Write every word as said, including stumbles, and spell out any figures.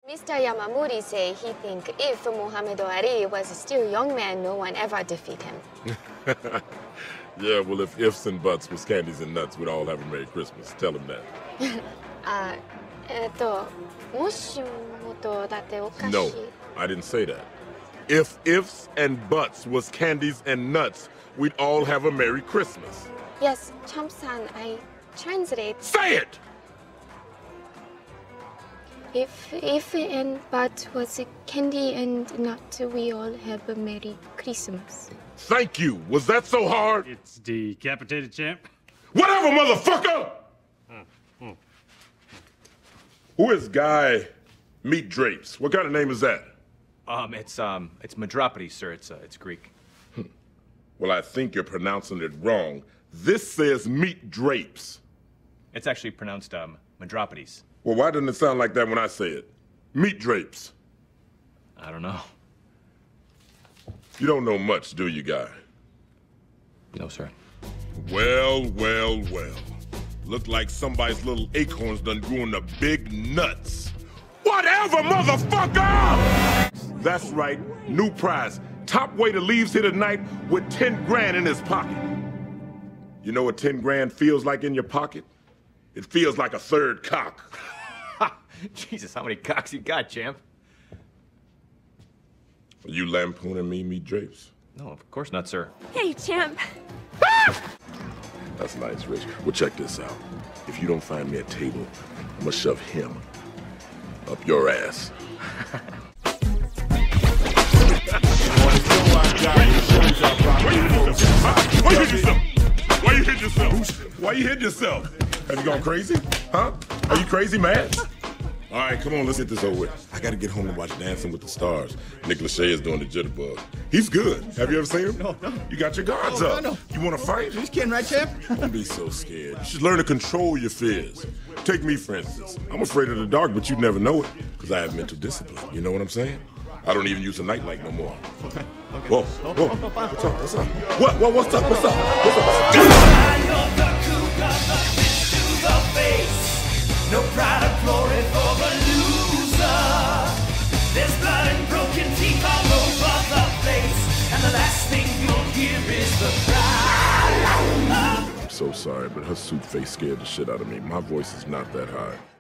Mister Yamamuri say he think if Muhammad Ali was still a young man, no one ever defeat him. Yeah, well, if ifs and buts was candies and nuts, we'd all have a Merry Christmas. Tell him that. uh, えっと、もしもとだってお菓子。 No, I didn't say that. If ifs and buts was candies and nuts, we'd all have a Merry Christmas. Yes, Champ-san, I translate. Say it! If if and but was a candy and nut, we all have a Merry Christmas. Thank you. Was that so hard? It's decapitated, champ. Whatever, motherfucker! Mm, mm. Who is Guy Meat Drapes? What kind of name is that? Um, it's, um, it's Madropodes, sir. It's, uh, it's Greek. Well, I think you're pronouncing it wrong. This says Meat Drapes. It's actually pronounced, um, Madropodes. Well, why doesn't it sound like that when I say it? Meat Drapes. I don't know. You don't know much, do you, Guy? No, sir. Well, well, well. Look like somebody's little acorns done grew into big nuts. Whatever, motherfucker! That's right, new prize. Top waiter leaves here tonight with ten grand in his pocket. You know what ten grand feels like in your pocket? It feels like a third cock. Jesus, how many cocks you got, champ? Are you lampooning me, Meat Drapes? No, of course not, sir. Hey, champ. That's nice, Rich. Well, check this out. If you don't find me a table, I'm gonna shove him up your ass. Why you hit yourself? Why you hit yourself? Why you hit yourself? Have you gone crazy? Huh? Are you crazy, man? All right, come on, let's get this over with. I gotta get home and watch Dancing with the Stars. Nick Lachey is doing the jitterbug. He's good. Have you ever seen him? No, no. You got your guards no, up. No, no. You wanna fight? Just kidding, right, champ? Don't be so scared. You should learn to control your fears. Take me, for instance. I'm afraid of the dark, but you'd never know it, because I have mental discipline. You know what I'm saying? I don't even use a nightlight no more. Okay, okay. Whoa, whoa, what's up, what's up? What, what, what's up, what's up, what's up? No pride or glory for the loser. There's blood and broken teeth all over the place, and the last thing you'll hear is the cry. I'm so sorry, but her suit face scared the shit out of me. My voice is not that high.